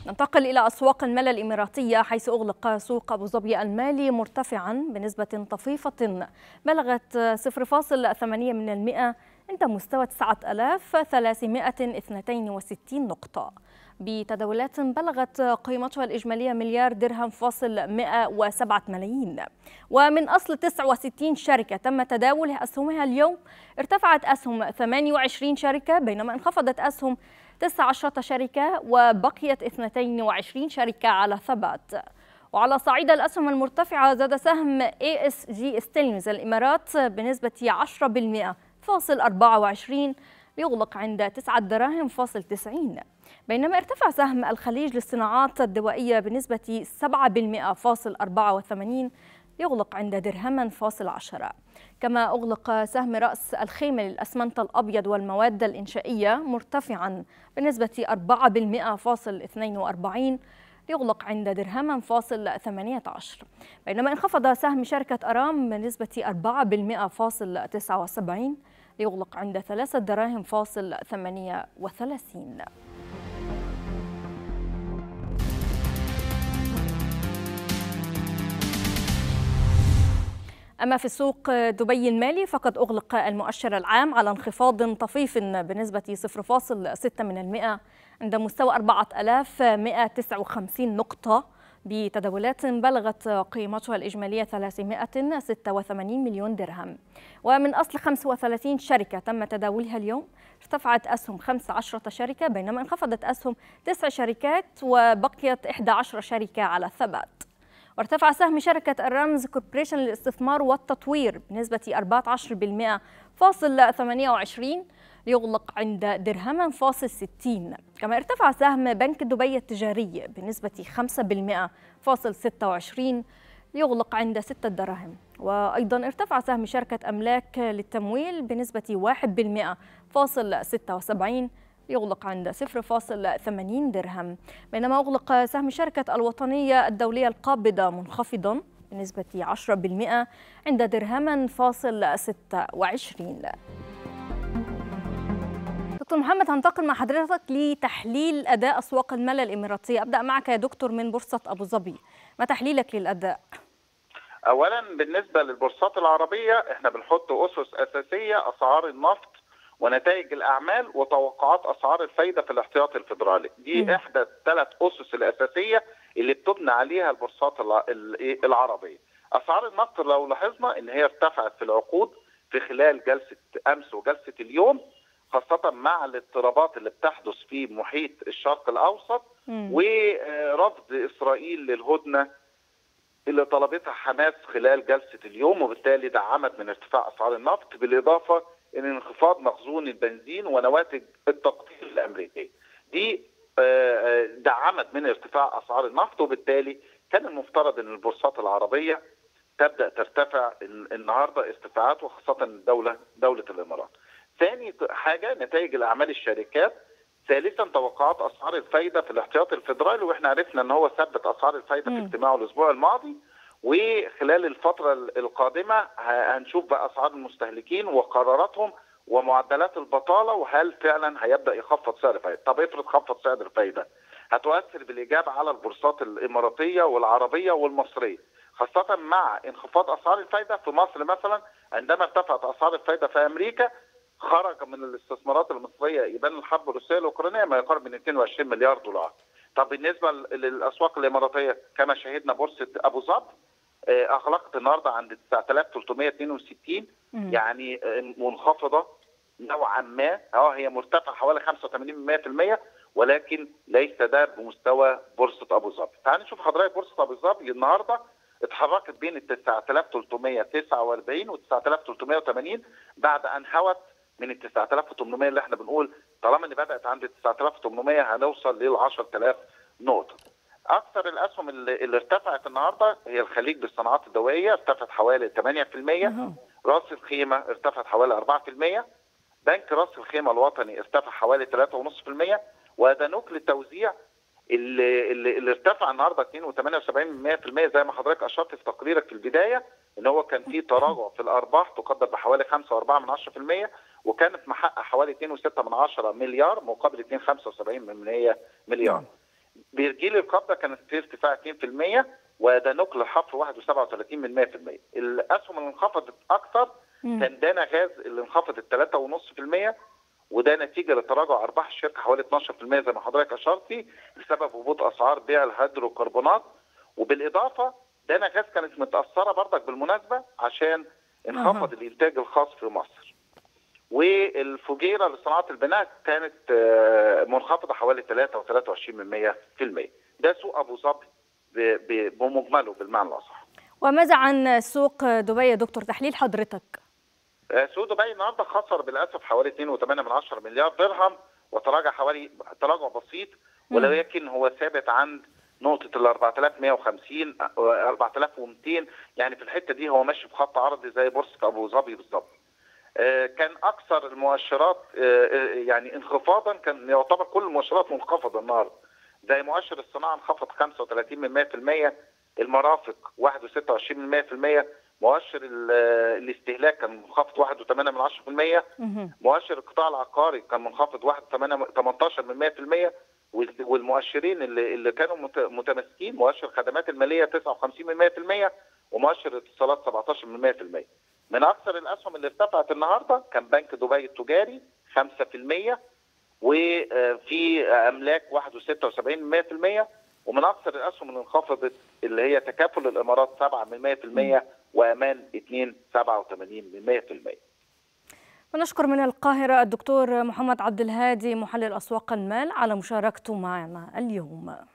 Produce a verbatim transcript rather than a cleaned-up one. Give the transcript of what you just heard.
ننتقل إلى أسواق المال الإماراتية، حيث أغلق سوق أبو ظبي المالي مرتفعا بنسبة طفيفة بلغت صفر فاصل ثمانية من المئة عند مستوى تسعة آلاف وثلاثمئة واثنين وستين نقطة، بتداولات بلغت قيمتها الإجمالية مليار درهم فاصل مئة وسبعة ملايين. ومن أصل تسعة وستين شركة تم تداول أسهمها اليوم، ارتفعت أسهم ثمانية وعشرين شركة بينما انخفضت أسهم تسعة عشرة شركة وبقيت اثنتين وعشرين شركة على ثبات. وعلى صعيد الأسهم المرتفعة، زاد سهم إيه إس جي ستيلز الإمارات بنسبة عشرة بالمئة فاصل أربعة وعشرين ليغلق عند تسعة دراهم فاصل تسعين، بينما ارتفع سهم الخليج للصناعات الدوائية بنسبة سبعة بالمئة فاصل أربعة وثمانين يغلق عند درهما فاصل عشرة. كما أغلق سهم رأس الخيمة للأسمنت الأبيض والمواد الإنشائية مرتفعا بنسبة أربعة بالمئة فاصل اثنين وأربعين يغلق عند درهما فاصل ثمانية عشر، بينما انخفض سهم شركة أرام بنسبة أربعة بالمئة فاصل تسعة وسبعين يغلق عند ثلاثة دراهم فاصل ثمانية وثلاثين. أما في سوق دبي المالي، فقد أغلق المؤشر العام على انخفاض طفيف بنسبة صفر فاصل ستة من المئة عند مستوى أربعة آلاف ومئة وتسعة وخمسين نقطة، بتداولات بلغت قيمتها الإجمالية ثلاثمئة وستة وثمانين مليون درهم. ومن أصل خمسة وثلاثين شركة تم تداولها اليوم، ارتفعت أسهم خمسة عشرة شركة بينما انخفضت أسهم تسع شركات وبقيت إحدى عشرة شركة على الثبات. وارتفع سهم شركة الرمز كوربريشن للاستثمار والتطوير بنسبة أربعة عشر بالمئة فاصل ثمانية وعشرين ليغلق عند درهما فاصل ستين. كما ارتفع سهم بنك دبي التجاري بنسبة خمسة بالمئة فاصل ستة وعشرين ليغلق عند ستة دراهم. وأيضا ارتفع سهم شركة أملاك للتمويل بنسبة واحد بالمئة فاصل ستة وسبعين يغلق عند صفر فاصل ثمانين درهم، بينما أغلق سهم شركة الوطنية الدولية القابضة منخفضا بنسبة عشرة بالمئة عند درهما فاصل ستة وعشرين. دكتور محمد، هنتقل مع حضرتك لتحليل أداء أسواق المال الإماراتية. أبدأ معك يا دكتور من بورصة أبو ظبي، ما تحليلك للأداء؟ أولا بالنسبة للبورصات العربية، احنا بنحط أسس أساسية: أسعار النفط ونتائج الأعمال وتوقعات أسعار الفايدة في الاحتياطي الفيدرالي. دي م. إحدى الثلاث أسس الأساسية اللي بتبنى عليها البورصات العربية. أسعار النفط لو لاحظنا إن هي ارتفعت في العقود في خلال جلسة أمس وجلسة اليوم، خاصة مع الاضطرابات اللي بتحدث في محيط الشرق الأوسط م. ورفض إسرائيل للهدنة اللي طلبتها حماس خلال جلسة اليوم، وبالتالي دعمت من ارتفاع أسعار النفط، بالإضافة إن انخفاض مخزون البنزين ونواتج التقطير الأمريكية. دي دعمت من ارتفاع أسعار النفط، وبالتالي كان المفترض أن البورصات العربية تبدأ ترتفع النهاردة ارتفاعات، وخاصة الدولة دولة الإمارات. ثاني حاجة نتائج الأعمال الشركات. ثالثا توقعات أسعار الفايدة في الاحتياطي الفيدرالي، وإحنا عرفنا أن هو ثبت أسعار الفايدة في اجتماعه الأسبوع الماضي، وخلال الفترة القادمة هنشوف بقى أسعار المستهلكين وقراراتهم ومعدلات البطالة، وهل فعلا هيبدأ يخفض سعر الفايدة. طب افرض خفض سعر الفايدة، هتؤثر بالإيجاب على البورصات الإماراتية والعربية والمصرية، خاصة مع انخفاض أسعار الفايدة. في مصر مثلا عندما ارتفعت أسعار الفايدة في أمريكا، خرج من الاستثمارات المصرية يبان الحرب الروسية الأوكرانية ما يقارب من اثنين وعشرين مليار دولار. طب بالنسبة للأسواق الإماراتية، كما شاهدنا بورصة أبو ظبي أغلقت النهارده عند تسعة آلاف وثلاثمئة واثنين وستين، يعني منخفضة نوعا ما. اه هي مرتفعة حوالي خمسة وثمانين بالمئة، ولكن ليس ده بمستوى بورصة أبو ظبي. تعالوا نشوف حضرتك بورصة أبو ظبي النهارده اتحركت بين ال تسعة آلاف وثلاثمئة وتسعة وأربعين و تسعة آلاف وثلاثمئة وثمانين بعد أن هوت من ال تسعة آلاف وثمانمئة، اللي احنا بنقول طالما ان بدأت عند تسعة آلاف وثمانمئة هنوصل لل عشرة آلاف نقطة. أكثر الأسهم اللي, اللي ارتفعت النهارده هي الخليج للصناعات الدوائية، ارتفعت حوالي ثمانية بالمئة. راس الخيمة ارتفعت حوالي أربعة بالمئة. بنك راس الخيمة الوطني ارتفع حوالي ثلاثة فاصلة خمسة بالمئة. ودانوك للتوزيع اللي, اللي, اللي ارتفع النهارده اثنين فاصلة ثمانية وسبعين بالمئة، زي ما حضرتك أشرت في تقريرك في البداية ان هو كان في تراجع في الأرباح تقدر بحوالي خمسة فاصلة أربعة بالمئة، وكانت محقق حوالي اثنين فاصلة ستة مليار مقابل اثنين فاصلة خمسة وسبعين مليار. بيرجيل القبضه كانت في ارتفاع اتنين في المية، وده نقل الحفر واحد فاصلة سبعة وثلاثين من مية في المية. الاسهم اللي انخفضت اكثر كان دانا غاز اللي انخفضت ثلاثة فاصلة خمسة في المية، وده نتيجه لتراجع ارباح الشركه حوالي اتناشر في المية زي ما حضرتك اشرتي بسبب هبوط اسعار بيع الهيدروكربونات. وبالاضافه دانا غاز كانت متاثره برضك بالمناسبه عشان انخفض أه. الانتاج الخاص في مصر. والفجيره لصناعه البناء كانت منخفضه حوالي ثلاثة فاصلة ثلاثة وعشرين من مية في المية. ده سوق ابو ظبي بمجمله بالمعنى الاصح. وماذا عن سوق دبي يا دكتور، تحليل حضرتك؟ سوق دبي النهارده خسر بالاسف حوالي اتنين فاصلة تمانية مليار درهم، وتراجع حوالي تراجع بسيط، ولكن هو ثابت عند نقطه ال اربعة آلاف ومية وخمسين اربعة آلاف ومئتين، يعني في الحته دي هو ماشي في خط عرضي زي بورصه ابو ظبي بالظبط. كان اكثر المؤشرات يعني انخفاضا، كان يعتبر كل المؤشرات منخفضه النهارده، زي مؤشر الصناعه انخفض خمسة وثلاثين من مية في المية، المرافق واحد فاصلة ستة وعشرين من مية في المية، مؤشر الاستهلاك كان منخفض واحد فاصلة ثمانية في المية، مؤشر القطاع العقاري كان منخفض واحد فاصلة تمنتاشر من مية في المية، والمؤشرين اللي اللي كانوا متماسكين مؤشر الخدمات الماليه تسعة وخمسين من مية في المية، ومؤشر الاتصالات سبعتاشر من مية في المية. من اكثر الاسهم اللي ارتفعت النهارده كان بنك دبي التجاري خمسة في المية، وفي املاك واحد فاصلة ستة وسبعين من مية في المية، ومن اكثر الاسهم اللي انخفضت اللي هي تكافل الامارات سبعة من مية في المية، وامان اثنين فاصلة سبعة وثمانين من مية في المية. ونشكر من القاهرة الدكتور محمد عبد الهادي محلل أسواق المال على مشاركته معنا اليوم.